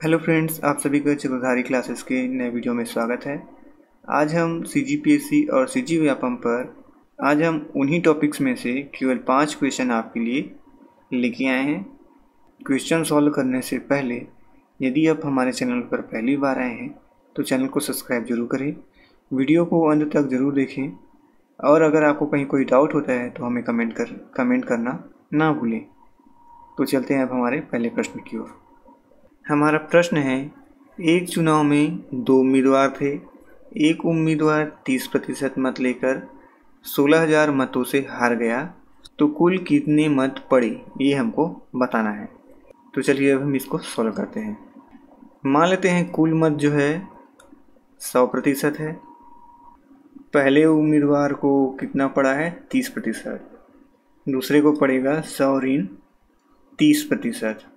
Hello friends, आप सभी का चक्रधारी क्लासेस के नए वीडियो में स्वागत है। आज हम सीजीपीएससी और सीजी व्यापम पर आज हम उन्हीं टॉपिक्स में से केवल 5 क्वेश्चन आपके लिए लेके आए हैं। क्वेश्चन सॉल्व करने से पहले यदि आप हमारे चैनल पर पहली बार आए हैं तो चैनल को सब्सक्राइब जरूर करें, वीडियो को अंत तक ज़रूर देखें और अगर आपको कहीं कोई डाउट होता है तो हमें कमेंट करना ना भूलें। तो चलते हैं अब हमारे पहले प्रश्न की ओर। हमारा प्रश्न है, एक चुनाव में 2 उम्मीदवार थे। एक उम्मीदवार 30% मत लेकर 16,000 मतों से हार गया, तो कुल कितने मत पड़े ये हमको बताना है। तो चलिए अब हम इसको सॉल्व करते हैं। मान लेते हैं कुल मत जो है 100% है। पहले उम्मीदवार को कितना पड़ा है 30%, दूसरे को पड़ेगा 100 ऋण 30%।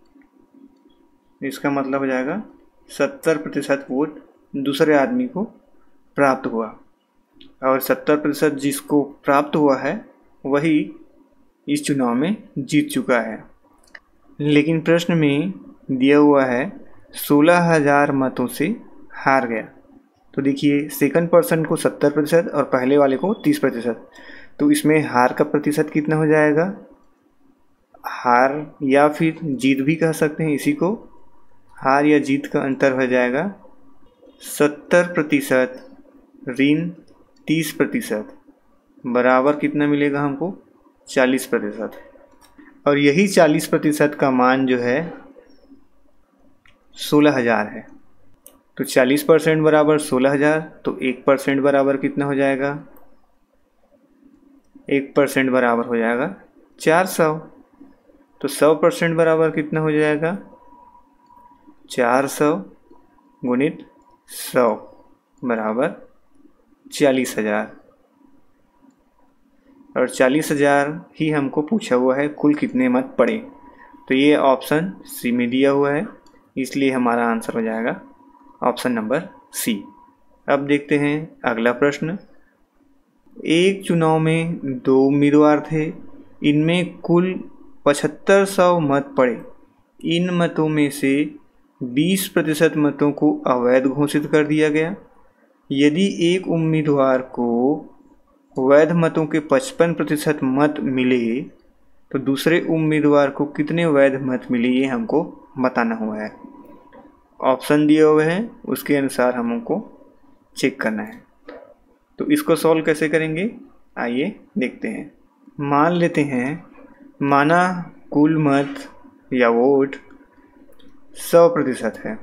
इसका मतलब हो जाएगा 70% वोट दूसरे आदमी को प्राप्त हुआ और 70% जिसको प्राप्त हुआ है वही इस चुनाव में जीत चुका है। लेकिन प्रश्न में दिया हुआ है 16,000 मतों से हार गया। तो देखिए सेकंड पर्सन को 70% और पहले वाले को 30%, तो इसमें हार का प्रतिशत कितना हो जाएगा। हार या फिर जीत भी कह सकते हैं इसी को। हार या जीत का अंतर हो जाएगा 70% ऋण 30% बराबर कितना मिलेगा हमको 40%। और यही 40% का मान जो है 16,000 है। तो 40% बराबर 16,000, तो 1% बराबर कितना हो जाएगा। 1% बराबर हो जाएगा 400। तो 100% बराबर कितना हो जाएगा 400 गुणित 100 बराबर 40,000। और 40,000 ही हमको पूछा हुआ है कुल कितने मत पड़े। तो ये ऑप्शन सी में दिया हुआ है, इसलिए हमारा आंसर हो जाएगा ऑप्शन नंबर सी। अब देखते हैं अगला प्रश्न। एक चुनाव में 2 उम्मीदवार थे, इनमें कुल 7500 मत पड़े। इन मतों में से 20% मतों को अवैध घोषित कर दिया गया। यदि एक उम्मीदवार को वैध मतों के 55% मत मिले तो दूसरे उम्मीदवार को कितने वैध मत मिले ये हमको बताना हुआ है। ऑप्शन दिए हुए हैं, उसके अनुसार हमको चेक करना है। तो इसको सॉल्व कैसे करेंगे आइए देखते हैं। मान लेते हैं माना कुल मत या वोट 100% है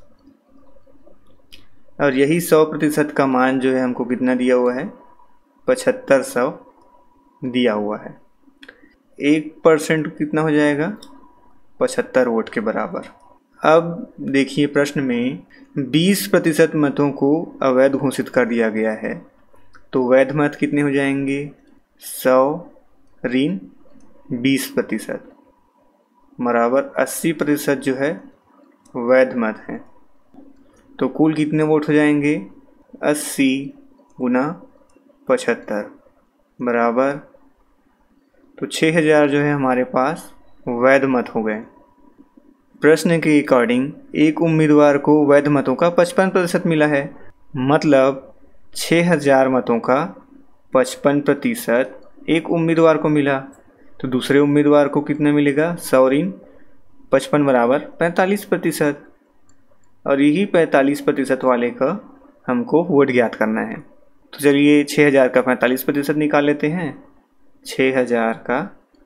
और यही 100% का मान जो है हमको कितना दिया हुआ है 7500 दिया हुआ है। 1% कितना हो जाएगा 75 वोट के बराबर। अब देखिए प्रश्न में 20% मतों को अवैध घोषित कर दिया गया है, तो वैध मत कितने हो जाएंगे 100 ऋण 20% बराबर 80% जो है वैध मत है। तो कुल कितने वोट हो जाएंगे 80 गुना 75 बराबर, तो 6,000 जो है हमारे पास वैध मत हो गए। प्रश्न के अकॉर्डिंग एक उम्मीदवार को वैध मतों का 55% मिला है, मतलब 6,000 मतों का 55% एक उम्मीदवार को मिला। तो दूसरे उम्मीदवार को कितना मिलेगा 100 ऋण 55 बराबर 45%। और यही 45% वाले का हमको वोट ज्ञात करना है। तो चलिए 6,000 का 45% निकाल लेते हैं। 6,000 का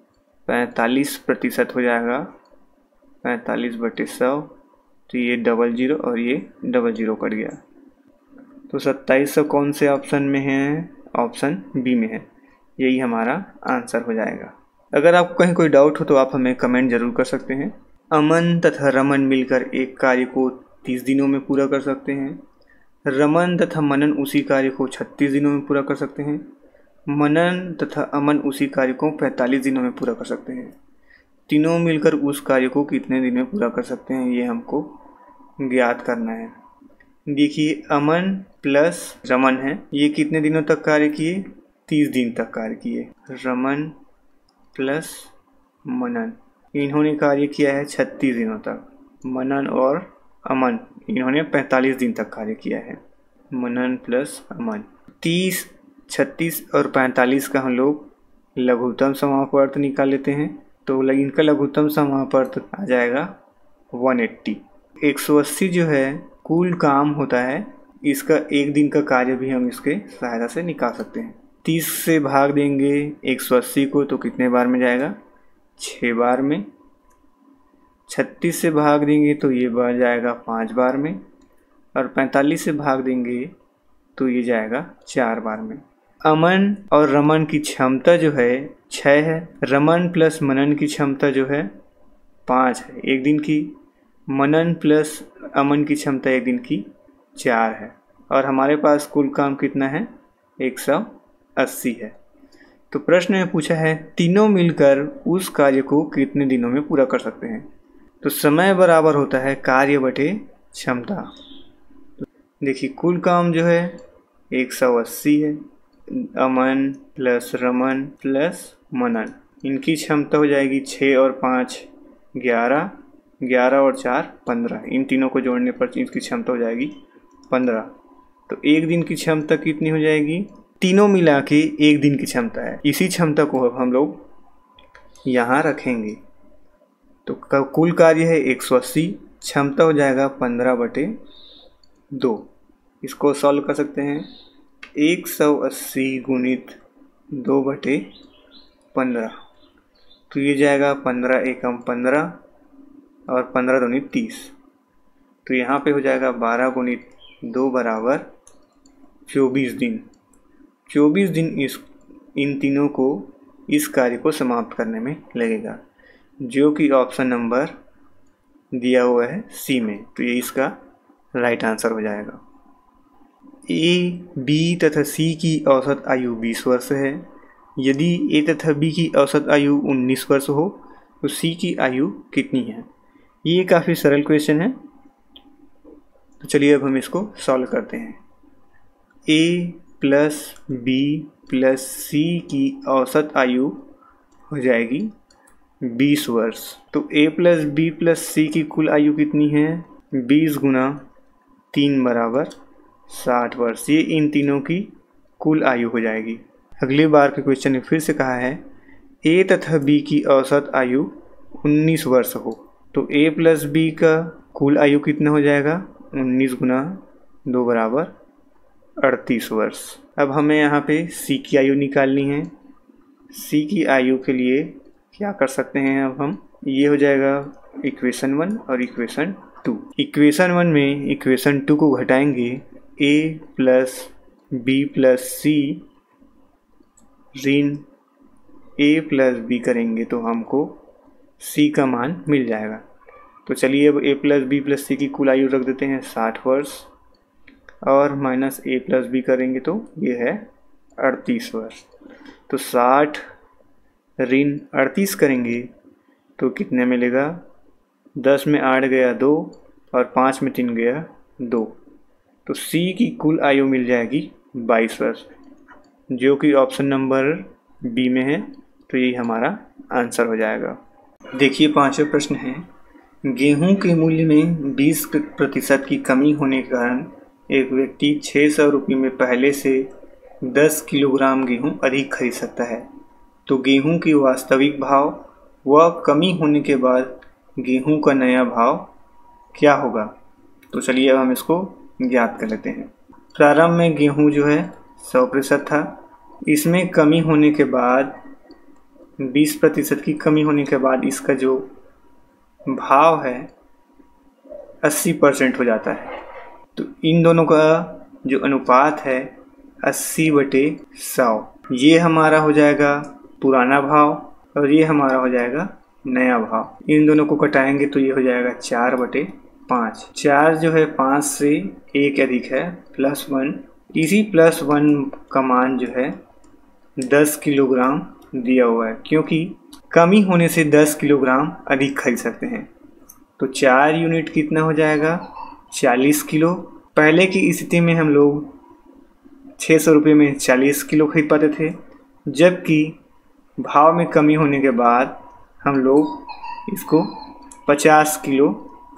45% हो जाएगा 45/100, तो ये 00 और ये 00 कट गया। तो 2700 कौन से ऑप्शन में है, ऑप्शन बी में है। यही हमारा आंसर हो जाएगा। अगर आपको कहीं कोई डाउट हो तो आप हमें कमेंट जरूर कर सकते हैं। अमन तथा रमन मिलकर एक कार्य को 30 दिनों में पूरा कर सकते हैं। रमन तथा मनन उसी कार्य को 36 दिनों में पूरा कर सकते हैं। मनन तथा अमन उसी कार्य को 45 दिनों में पूरा कर सकते हैं। तीनों मिलकर उस कार्य को कितने दिन में पूरा कर सकते हैं ये हमको ज्ञात करना है। देखिए अमन प्लस रमन है, ये कितने दिनों तक कार्य किए 30 दिन तक कार्य किए। रमन प्लस मनन इन्होंने कार्य किया है 36 दिनों तक। मनन और अमन, इन्होंने 45 दिन तक कार्य किया है। मनन प्लस अमन, 30, 36 और 45 का हम लोग लघुत्तम समापर्त निकाल लेते हैं। तो इनका लघुत्तम समापर्त आ जाएगा 180। 180 जो है कुल काम होता है, इसका एक दिन का कार्य भी हम इसके सहायता से निकाल सकते हैं। 30 से भाग देंगे 180 को तो कितने बार में जाएगा? 6 बार में। 36 से भाग देंगे तो ये बढ़ जाएगा 5 बार में, और 45 से भाग देंगे तो ये जाएगा 4 बार में। अमन और रमन की क्षमता जो है 6 है, रमन प्लस मनन की क्षमता जो है 5 है एक दिन की, मनन प्लस अमन की क्षमता एक दिन की 4 है, और हमारे पास कुल काम कितना है? 180 है। तो प्रश्न में पूछा है तीनों मिलकर उस कार्य को कितने दिनों में पूरा कर सकते हैं। तो समय बराबर होता है कार्य बटे क्षमता। देखिए कुल काम जो है 180 है, अमन प्लस रमन प्लस मनन, इनकी क्षमता हो जाएगी 6 और 5 11, 11 और 4 15, इन तीनों को जोड़ने पर इसकी क्षमता हो जाएगी 15। तो एक दिन की क्षमता कितनी हो जाएगी? तीनों मिला के एक दिन की क्षमता है। इसी क्षमता को अब हम लोग यहाँ रखेंगे। तो कुल कार्य है 180, क्षमता हो जाएगा 15/2। इसको सॉल्व कर सकते हैं। 180 गुणित 2/15, तो ये जाएगा 15 एकम 15 और 15 दूनी 30। तो यहाँ पे हो जाएगा 12 गुणित 2 बराबर 24 दिन। 24 दिन इन तीनों को इस कार्य को समाप्त करने में लगेगा, जो कि ऑप्शन नंबर दिया हुआ है सी में। तो ये इसका राइट आंसर हो जाएगा। ए, बी तथा सी की औसत आयु 20 वर्ष है। यदि ए तथा बी की औसत आयु 19 वर्ष हो तो सी की आयु कितनी है? ये काफ़ी सरल क्वेश्चन है। तो चलिए अब हम इसको सॉल्व करते हैं। A plus B plus C की औसत आयु हो जाएगी 20 वर्ष। तो A plus B plus C की कुल आयु कितनी है? 20 गुना 3 बराबर 60 वर्ष। ये इन तीनों की कुल आयु हो जाएगी। अगली बार के क्वेश्चन में फिर से कहा है ए तथा बी की औसत आयु 19 वर्ष हो, तो ए प्लस बी का कुल आयु कितना हो जाएगा? 19 गुना 2 बराबर 38 वर्ष। अब हमें यहाँ पे सी की आयु निकालनी है। सी की आयु के लिए क्या कर सकते हैं अब हम? ये हो जाएगा इक्वेशन 1 और इक्वेशन 2। इक्वेशन 1 में इक्वेशन 2 को घटाएंगे, A plus B plus C ऋण ए प्लस बी करेंगे तो हमको सी का मान मिल जाएगा। तो चलिए अब A plus B plus C की कुल आयु रख देते हैं 60 वर्ष, और माइनस ए प्लस बी करेंगे तो ये है 38 वर्ष। तो 60 ऋण 38 करेंगे तो कितने मिलेगा? 10 में 8 गया 2 और 5 में 3 गया 2। तो सी की कुल आयु मिल जाएगी 22 वर्ष, जो कि ऑप्शन नंबर बी में है। तो यही हमारा आंसर हो जाएगा। देखिए पांचवा प्रश्न है, गेहूं के मूल्य में 20% की कमी होने के कारण एक व्यक्ति 600 रुपये में पहले से 10 किलोग्राम गेहूं अधिक खरीद सकता है। तो गेहूं की वास्तविक भाव व कमी होने के बाद गेहूं का नया भाव क्या होगा? तो चलिए अब हम इसको ज्ञात कर लेते हैं। प्रारंभ में गेहूं जो है 100% था, इसमें कमी होने के बाद 20% की कमी होने के बाद इसका जो भाव है 80% हो जाता है। तो इन दोनों का जो अनुपात है 80/100, ये हमारा हो जाएगा पुराना भाव और ये हमारा हो जाएगा नया भाव। इन दोनों को घटाएंगे तो ये हो जाएगा 4/5। 4 जो है 5 से 1 अधिक है +1। इसी +1 का मान जो है 10 किलोग्राम दिया हुआ है, क्योंकि कमी होने से 10 किलोग्राम अधिक खरीद सकते हैं। तो 4 यूनिट कितना हो जाएगा? 40 किलो। पहले की स्थिति में हम लोग 600 रुपये में 40 किलो खरीद पाते थे, जबकि भाव में कमी होने के बाद हम लोग इसको 50 किलो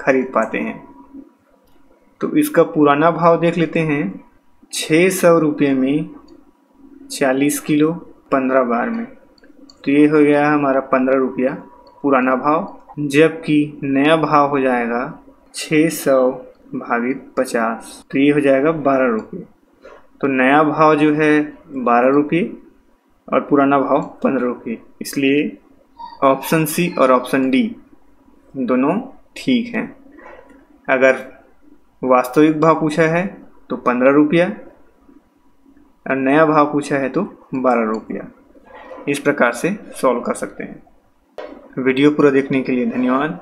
खरीद पाते हैं। तो इसका पुराना भाव देख लेते हैं। 600 रुपये में 40 किलो 15 बार में, तो ये हो गया हमारा 15 रुपया पुराना भाव। जबकि नया भाव हो जाएगा 600 भागित 50, तो ये हो जाएगा 12 रुपये। तो नया भाव जो है 12 रुपये और पुराना भाव 15 रुपये, इसलिए ऑप्शन सी और ऑप्शन डी दोनों ठीक हैं। अगर वास्तविक भाव पूछा है तो 15 रुपया और नया भाव पूछा है तो 12 रुपया। इस प्रकार से सॉल्व कर सकते हैं। वीडियो पूरा देखने के लिए धन्यवाद।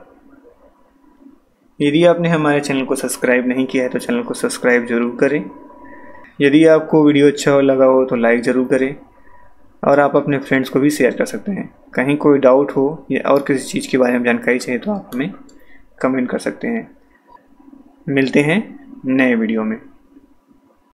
यदि आपने हमारे चैनल को सब्सक्राइब नहीं किया है तो चैनल को सब्सक्राइब जरूर करें। यदि आपको वीडियो अच्छा लगा हो तो लाइक ज़रूर करें और आप अपने फ्रेंड्स को भी शेयर कर सकते हैं। कहीं कोई डाउट हो या और किसी चीज़ के बारे में जानकारी चाहिए तो आप हमें कमेंट कर सकते हैं। मिलते हैं नए वीडियो में।